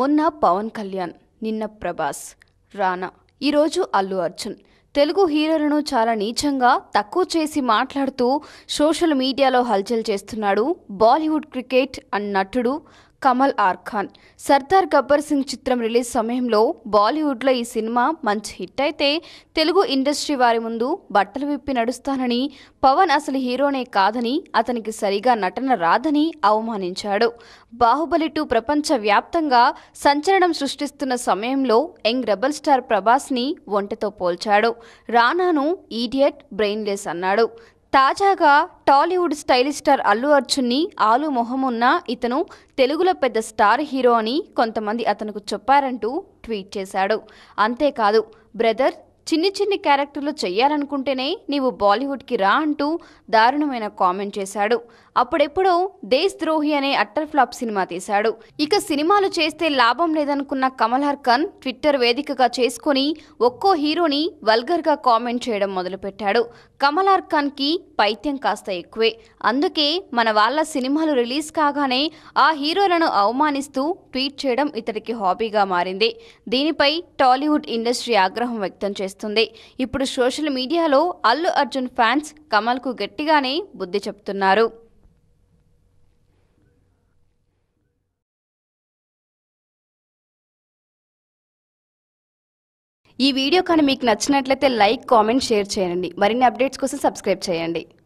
మొన్న పవన్ కళ్యాణ్, నిన్న ప్రభాస్, రానా, ఈరోజు అల్లు అర్జున్ తెలుగు హీరోలను చాలా నీచంగా తక్కువ చేసి మాట్లాడుతూ సోషల్ మీడియాలో హల్చల్ చేస్తున్నాడు బాలీవుడ్ క్రికెట్ అండ్ నటుడు కమల్ ఆర్ ఖాన్. సర్దార్ గబ్బర్ సింగ్ చిత్రం రిలీజ్ సమయంలో బాలీవుడ్లో ఈ సినిమా మంచి హిట్ అయితే తెలుగు ఇండస్ట్రీ వారి ముందు బట్టలు విప్పి నడుస్తానని, పవన్ అసలు హీరోనే కాదని, అతనికి సరిగా నటన రాదని అవమానించాడు. బాహుబలి 2 ప్రపంచ వ్యాప్తంగా సంచలనం సృష్టిస్తున్న సమయంలో యంగ్ రెబల్ స్టార్ ప్రభాస్ని ఒంటెతో పోల్చాడు. రానాను ఈడియట్, బ్రెయిన్లెస్ అన్నాడు. తాజాగా టాలీవుడ్ స్టైలిష్ స్టార్ అల్లు అర్జున్ని ఆలు మొహమున్న ఇతను తెలుగులో పెద్ద స్టార్ హీరో అని కొంతమంది అతనుకు చెప్పారంటూ ట్వీట్ చేశాడు. అంతేకాదు, బ్రదర్, చిన్ని క్యారెక్టర్లు చెయ్యాలనుకుంటేనే నీవు బాలీవుడ్కి రా అంటూ దారుణమైన కామెంట్ చేశాడు. అప్పుడెప్పుడో దేశ్ ద్రోహి అనే అట్టర్ ఫ్లాప్ సినిమా తీశాడు. ఇక సినిమాలు చేస్తే లాభం లేదనుకున్న కమల్ ఆర్ ఖాన్ ట్విట్టర్ వేదికగా చేసుకుని ఒక్కో హీరోని వల్గర్గా కామెంట్ చేయడం మొదలుపెట్టాడు. కమల్ ఆర్ ఖాన్కి పైత్యం కాస్త ఎక్కువే. అందుకే మన వాళ్ళ సినిమాలు రిలీజ్ కాగానే ఆ హీరోలను అవమానిస్తూ ట్వీట్ చేయడం ఇతడికి హాబీగా మారింది. దీనిపై టాలీవుడ్ ఇండస్ట్రీ ఆగ్రహం వ్యక్తం చేస్తుంది. ఇప్పుడు సోషల్ మీడియాలో అల్లు అర్జున్ ఫ్యాన్స్ కమల్కు గట్టిగానే బుద్ధి చెప్తున్నారు. ఈ వీడియో కానీ మీకు నచ్చినట్లయితే లైక్, కామెంట్, షేర్ చేయండి. మరిన్ని అప్డేట్స్ కోసం సబ్స్క్రైబ్ చేయండి.